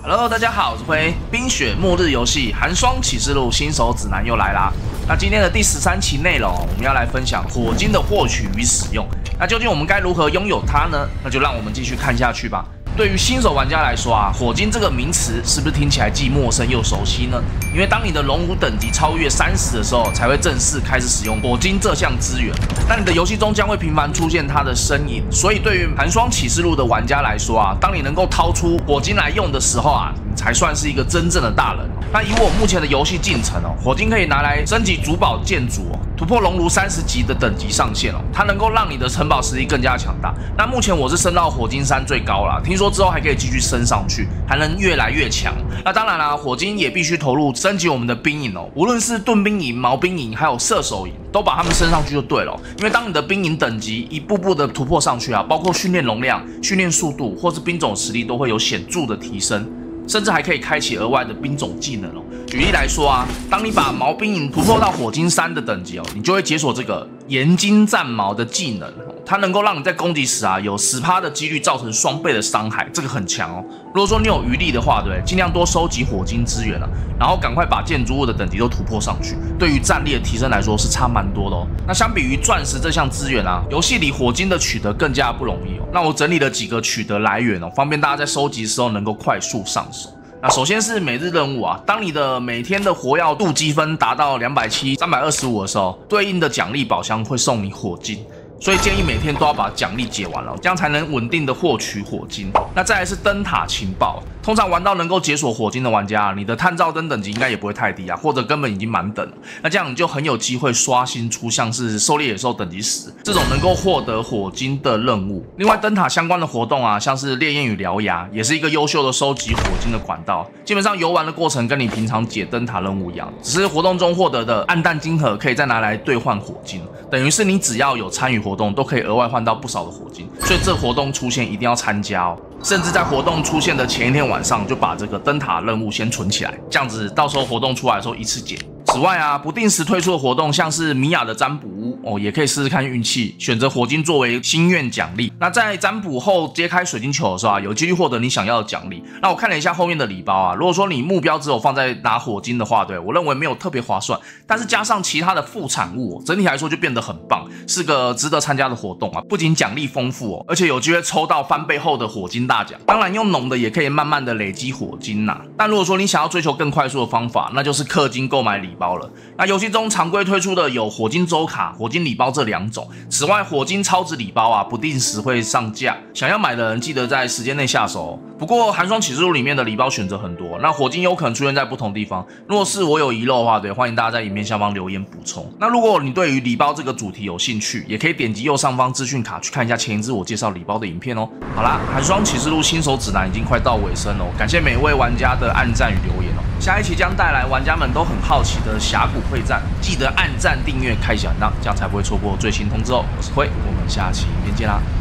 Hello， 大家好，我是辉。冰雪末日游戏寒霜启示录新手指南又来啦。那今天的第13期内容，我们要来分享火金的获取与使用。那究竟我们该如何拥有它呢？那就让我们继续看下去吧。对于新手玩家来说啊，火金这个名词是不是听起来既陌生又熟悉呢？因为当你的龙武等级超越30的时候，才会正式开始使用火金这项资源。那你的游戏中将会频繁出现它的身影，所以对于寒霜启示录的玩家来说啊，当你能够掏出火金来用的时候啊，你才算是一个真正的大人。那以我目前的游戏进程哦，火金可以拿来升级主堡建筑哦，突破熔炉30级的等级上限哦，它能够让你的城堡实力更加强大。那目前我是升到火金3最高啦，听说之后还可以继续升上去，还能越来越强。那当然啦，火金也必须投入升级我们的兵营哦，无论是盾兵营、毛兵营，还有射手营，都把他们升上去就对了。因为当你的兵营等级一步步的突破上去啊，包括训练容量、训练速度，或是兵种实力都会有显著的提升。甚至还可以开启额外的兵种技能哦。举例来说啊，当你把毛兵营突破到火金3的等级哦，你就会解锁这个岩金战矛的技能，它能够让你在攻击时啊有10%的几率造成双倍的伤害，这个很强哦。如果说你有余力的话，对，尽量多收集火金资源啊，然后赶快把建筑物的等级都突破上去，对于战力的提升来说是差蛮多的哦。那相比于钻石这项资源啊，游戏里火金的取得更加不容易哦。那我整理了几个取得来源哦，方便大家在收集的时候能够快速上手。那首先是每日任务啊，当你的每天的活跃度积分达到270、325的时候，对应的奖励宝箱会送你火金。所以建议每天都要把奖励解完了，这样才能稳定的获取火金。那再来是灯塔情报，通常玩到能够解锁火金的玩家，你的探照灯等级应该也不会太低啊，或者根本已经满等了。那这样你就很有机会刷新出像是狩猎野兽等级10这种能够获得火金的任务。另外灯塔相关的活动啊，像是烈焰与獠牙，也是一个优秀的收集火金的管道。基本上游玩的过程跟你平常解灯塔任务一样，只是活动中获得的暗淡金盒可以再拿来兑换火金，等于是你只要有参与活动都可以额外换到不少的火金，所以这活动出现一定要参加哦。甚至在活动出现的前一天晚上就把这个灯塔任务先存起来，这样子到时候活动出来的时候一次解。此外啊，不定时推出的活动像是米娅的占卜屋哦，也可以试试看运气，选择火金作为心愿奖励。那在占卜后揭开水晶球的时候啊，有几率获得你想要的奖励。那我看了一下后面的礼包啊，如果说你目标只有放在拿火金的话，对，我认为没有特别划算，但是加上其他的副产物，整体来说就变得很棒，是个值得参加的活动啊。不仅奖励丰富哦，而且有机会抽到翻倍后的火金大奖。当然用浓的也可以慢慢的累积火金呐。但如果说你想要追求更快速的方法，那就是氪金购买礼包了。那游戏中常规推出的有火金周卡、火金礼包这2种。此外，火金超值礼包啊，不定时会上架，想要买的人记得在时间内下手哦。不过寒霜启示录里面的礼包选择很多，那火金有可能出现在不同地方。如果是我有遗漏的话，对，欢迎大家在影片下方留言补充。那如果你对于礼包这个主题有兴趣，也可以点击右上方资讯卡去看一下前一支我介绍礼包的影片哦。好啦，寒霜启示录新手指南已经快到尾声了，感谢每位玩家的按赞与留言哦。下一期将带来玩家们都很好奇的峡谷会战，记得按赞、订阅、开小铃铛，这样才不会错过最新通知哦。我是辉，我们下期影片见啦。